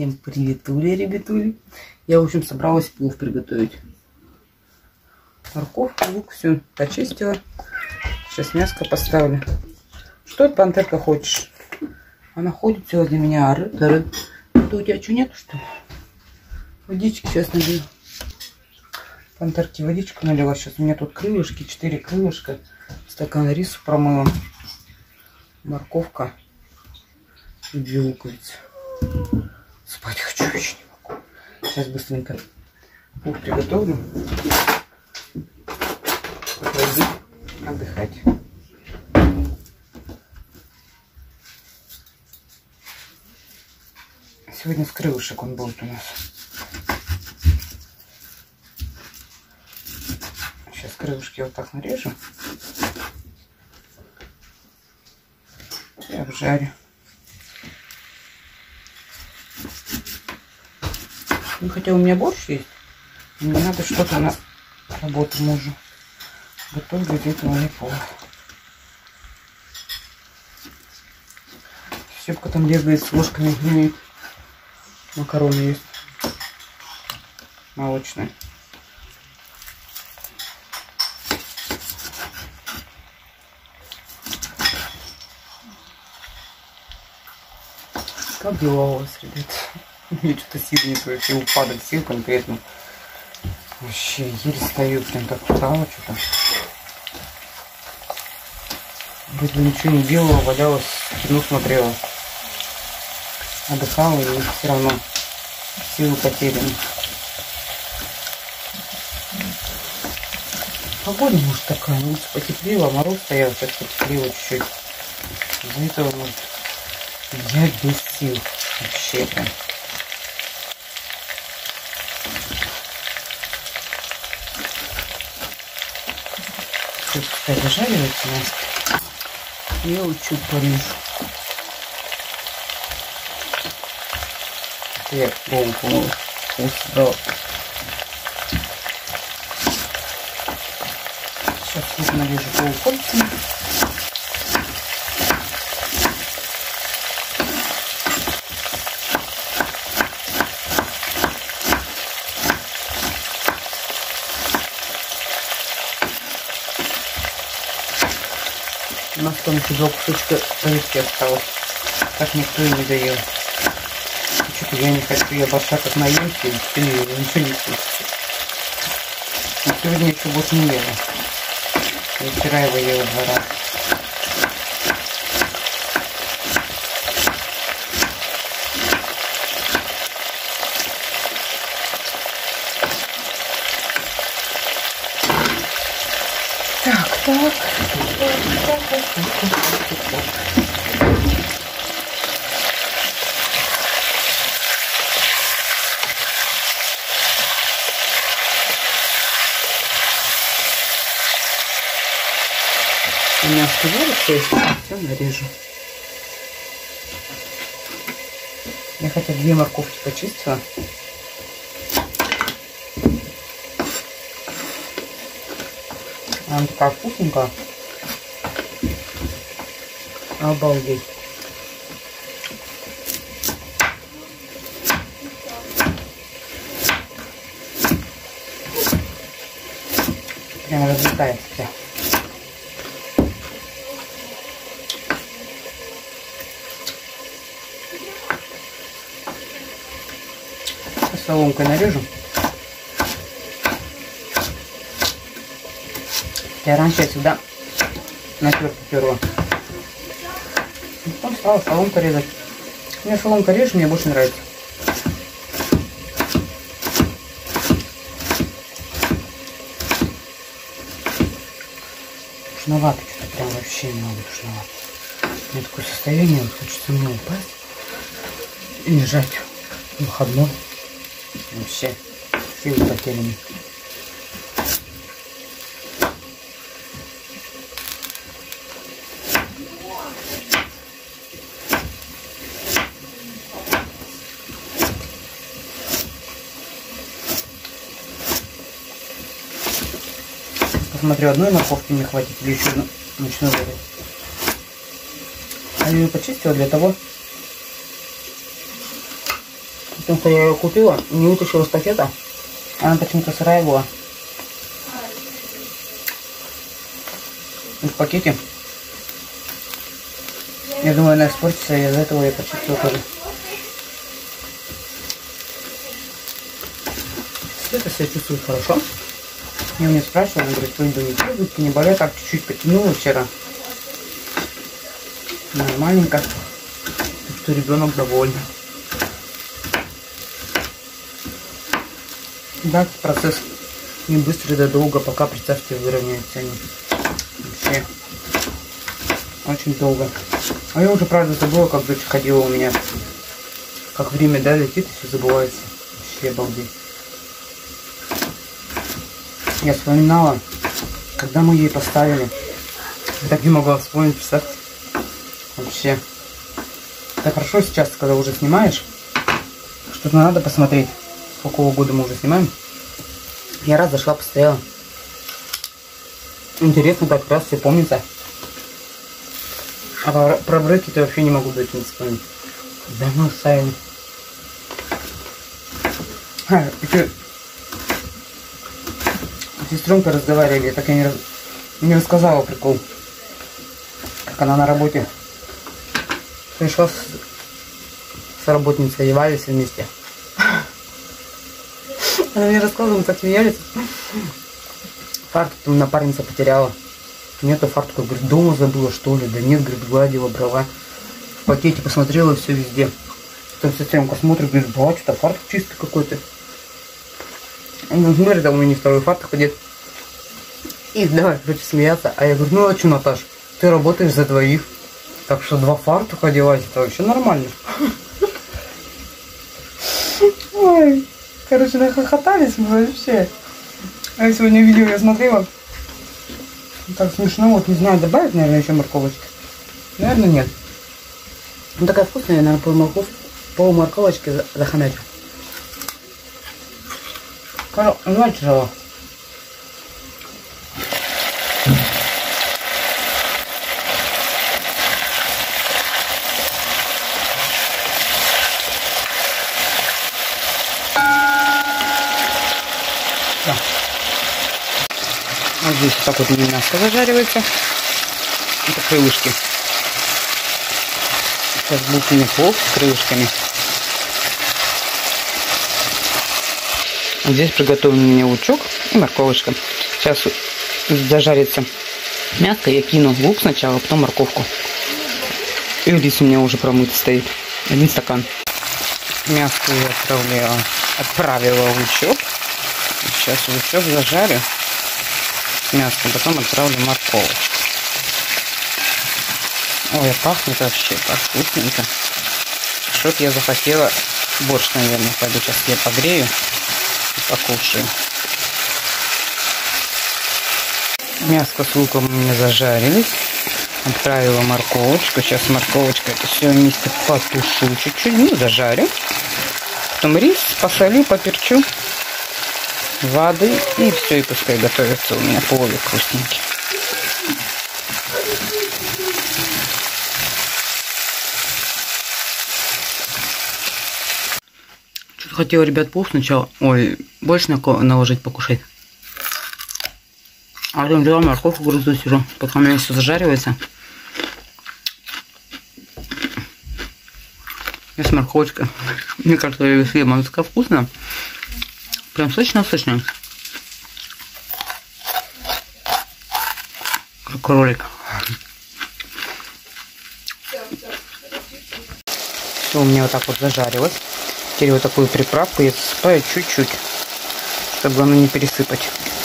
Всем приветули, ребятули. Я, в общем, собралась плов приготовить. Морковку, лук, все почистила. Сейчас мяско поставлю. Что ты, пантерка, хочешь? Она ходит все для меня, орет. Это у тебя что, нету, что ли? Водички сейчас налью. Пантерке водичку налила. Сейчас у меня тут крылышки, 4 крылышка. Стакан рису промыла. Морковка и 2 луковицы. Спать хочу, очень не могу. Сейчас быстренько плов приготовлю. Пойду отдыхать. Сегодня с крылышек он будет у нас. Сейчас крылышки вот так нарежу. И обжарю. Ну, хотя у меня борщ есть. Мне надо что-то на работу мужу. Готовлю из этого не плохо. Щепка там бегает с ложками, имеет. Макароны есть. Молочные. Как дела у вас, ребят? Мне что-то сил нет, вообще упадок сил конкретно. Вообще еле стою, прям так устала что-то. Вроде ничего не делала, валялась, кино смотрела. Отдыхала, и все равно силы потеряны. Погода, может, такая, может, потеплело, мороз стоял, сейчас потеплело чуть-чуть. Из-за этого, может, я без сил вообще прям. Тут пускай дожаривается мясо. Я вот чуть порежу. Я голову помыла. Сейчас тут нарежу полукольцами. У нас там еще 2 кусочка рыбки осталось. Так никто и не доел. Что-то я не хочу, я борща как наемся и все ничего не хочется. Но сегодня еще больше не ела. Я вчера его ела 2 раза. Так. У меня сковородка есть, все нарежу. Я хотя 2 морковки почистила. Она такая вкусненькая. Обалдеть. Прям разлетается вся. Соломкой нарежу. Я раньше сюда на терту перла. Потом стала соломка резать. Мне соломка режет, мне больше нравится. Тушновато что-то, прям вообще немного тушновато. У меня такое состояние, вот хочется мне упасть и лежать в выходной. Вообще силы потеряны. Посмотрю, одной морковки мне хватит или еще начну варить. А я ее почистила для того, Потому что я ее купила, не вытащила из пакета. Она почему-то сырая была. И в пакете. Я думаю, она испортится, и из-за этого я почистила тоже. Света себя чувствует хорошо. Я у нее спрашивала, она говорит, пойду ничего, зубки не болят, так чуть-чуть потянула вчера. Нормальненько. Так что ребенок доволен. Да, процесс не быстрый, да долго, пока, представьте, выровняются они. Вообще очень долго. А я уже, правда, забыла, как дочь ходила у меня. Как время, да, летит, и все забывается. Вообще обалдеть. Я вспоминала, когда мы ей поставили. Так не могла вспомнить, представьте. Вообще. Так хорошо сейчас, когда уже снимаешь. Что-то надо посмотреть. С какого года мы уже снимаем. Я раз зашла, постояла. Интересно, так раз все помнится. А про брекеты вообще не могу дать не вспомнить. Да ну, ставили. Сестренка разговаривали, я так и не рассказала прикол. Как она на работе. Пришла с работницей, одевались вместе. Она мне рассказывала, мы так смеялись. Фартук там напарница потеряла. Нету фартука, говорит, дома забыла, что ли? Да нет, говорит, гладила, брала. В пакете посмотрела, все везде. Потом сестренка смотрит, говорит, ба, что-то фартук чистый какой-то. Он смотрит, а у меня не второй фартук одет. И давай, короче, смеяться. А я говорю, ну а что, Наташ, ты работаешь за двоих. Так что 2 фартука одевать, это вообще нормально. Ой, короче, нахохотались мы вообще. А я сегодня видео я смотрела. Так смешно, вот не знаю, добавить, наверное, еще морковочки. Наверное, нет. Ну такая вкусная, я, наверное, пол морковочки захомячу. Ну, тяжело. Да. Вот здесь вот так вот у меня мясо зажаривается. Это крылышки. Сейчас бухнет плов с крылышками. Здесь приготовлен у меня лучок и морковочка. Сейчас зажарится мясо, я кину лук сначала, потом морковку. И рис у меня уже промыт стоит. 1 стакан. Мясо я отправила в лучок. Сейчас лучок зажарю с мясом, потом отправлю морковочку. Ой, пахнет вообще так вкусненько. Что-то я захотела борщ, наверное. Пойду сейчас я погрею и покушаю. Мяско с луком у меня зажарились. Отправила морковочку. Сейчас морковочка это все вместе потушу чуть-чуть. Ну, зажарю. Потом рис посолю, поперчу. Воды. И все, и пускай готовится у меня пловик вкусненький. Что-то хотела, ребят, плов сначала. Ой, больше наложить покушать. А потом взяла морковку, грызу, сижу. Пока у меня все зажаривается. И с морковочкой. Мне кажется, я ее съем. Она такая вкусная. Прям сочная-сочная. Как кролик. Все у меня вот так вот зажарилось. Теперь вот такую приправку я засыпаю чуть-чуть, чтобы оно не пересыпать.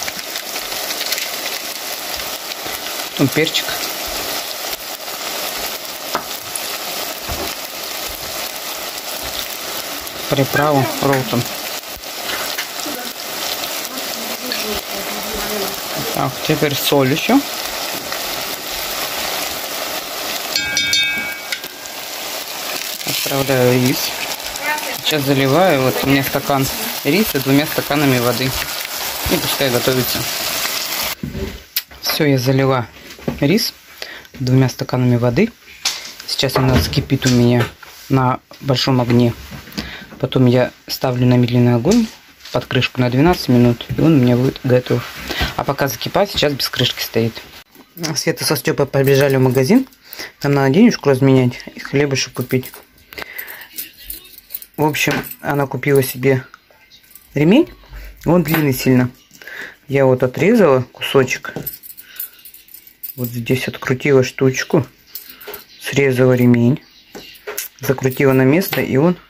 Потом перчик. Приправу роутон. Так, теперь соль еще. Отправляю рис. Сейчас заливаю. Вот у меня стакан риса 2 стаканами воды. И пускай готовится. Все, я залила рис 2 стаканами воды. Сейчас она закипит у меня на большом огне. Потом я ставлю на медленный огонь под крышку на 12 минут, и он у меня будет готов. А пока закипает, сейчас без крышки стоит. Света со Степой побежали в магазин. Там надо денежку разменять и хлебушек купить. В общем, она купила себе ремень. Он длинный сильно. Я вот отрезала кусочек. Вот здесь открутила штучку. Срезала ремень. Закрутила на место, и он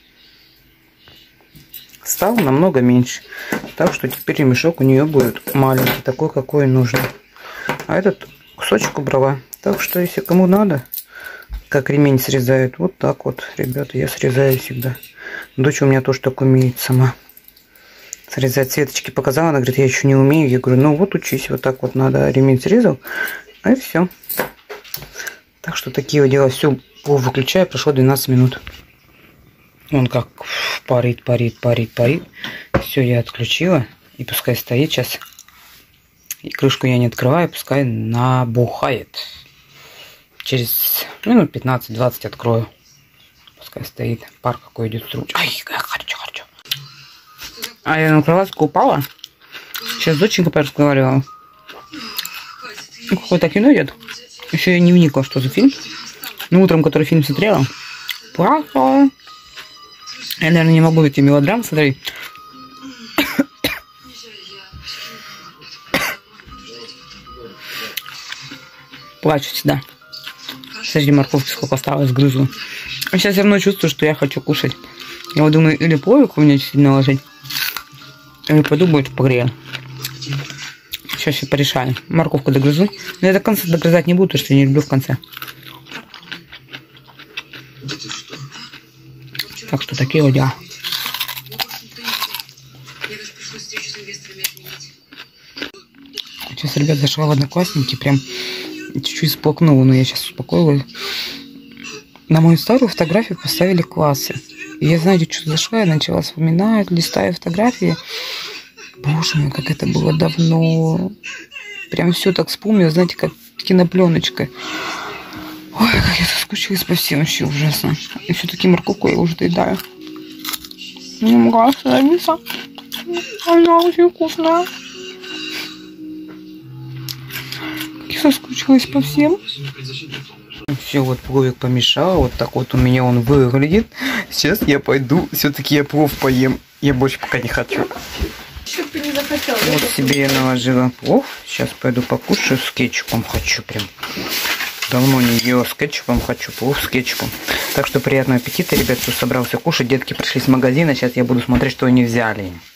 стал намного меньше. Так что теперь ремешок у нее будет маленький, такой, какой нужно. А этот кусочек убрала. Так что, если кому надо, как ремень срезают, вот так вот, ребята, я срезаю всегда. Дочь у меня тоже так умеет сама срезать. Светочке показала, она говорит, я еще не умею. Я говорю, ну вот учись, вот так вот надо. Ремень срезал, и все. Так что такие вот дела. Все, выключаю, прошло 12 минут. Он как парит. Все, я отключила. И пускай стоит сейчас. И крышку я не открываю, пускай набухает. Через минут 15-20 открою. Пускай стоит. Пар какой идет с трубочки. Ай, хочу. А я на кроватку упала. Сейчас доченька поразговаривала. Какое-то кино идет. Еще я не вникла, что за фильм. Ну, утром, который фильм смотрела. Плохо. Я, наверное, не могу эти мелодрамы смотреть. Плачу всегда. Среди морковки сколько осталось, грызу. А сейчас я равно чувствую, что я хочу кушать. Я вот думаю, или пловик у меня чуть наложить, или пойду будет погрею. Сейчас я порешаю. Морковку догрызу. Но я до конца догрызать не буду, потому что я не люблю в конце. Так что такие вот дела. Сейчас, ребят, зашла в Одноклассники, прям чуть-чуть сплакнула, но я сейчас успокоилась. На мою старую фотографию поставили классы. И я, знаете, что зашла, я начала вспоминать, листая фотографии. Боже мой, как это было давно. Прям все так вспомнила, знаете, как кинопленочка. Ой, как я соскучилась по всем, вообще ужасно. И все-таки морковку я уже доедаю. Не могу остановиться. Она очень вкусная. Как я соскучилась по всем. Все, вот пловик помешал, вот так вот у меня он выглядит. Сейчас я пойду, все-таки я плов поем. Я больше пока не хочу. Чтоб ты не захотел. Вот себе я наложила плов. Сейчас пойду покушаю с кетчупом. Хочу прям. Давно не ела с кетчупом. Хочу плов с кетчупом. Так что приятного аппетита, ребят, кто собрался кушать. Детки пришли с магазина. Сейчас я буду смотреть, что они взяли.